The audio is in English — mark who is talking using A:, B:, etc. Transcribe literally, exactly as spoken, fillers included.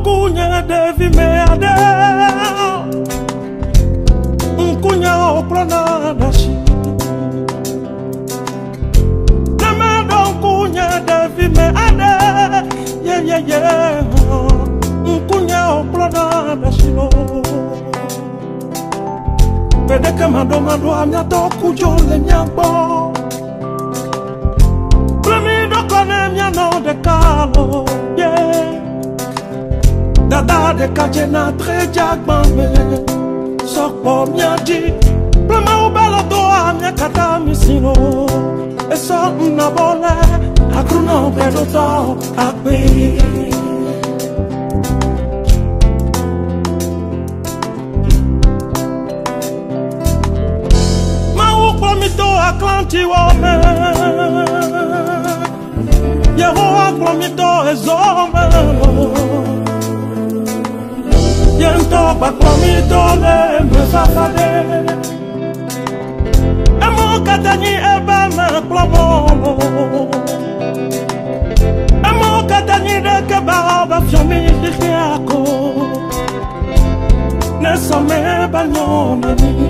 A: Unkunya devi meade Unkunya oprana dashi Namado unkunya devi meade Yeah yeah yeah Unkunya oprana dashi no Pede kamado mado amya toku jole nyambo Plemido kone mya no de kalo Yeah Dada de kajena trejak mame Sokpo myaji Plema ubalo doa mya kata misino Eso mnabole Akruno bredo to akwe Ma ukwa mito aklanti wome Yeho akwa mito ezome Yento bakwamito le mefafade Emo katani eba me plomo Emo katani de keba ba fiomi dikiako Nesome ba nyonani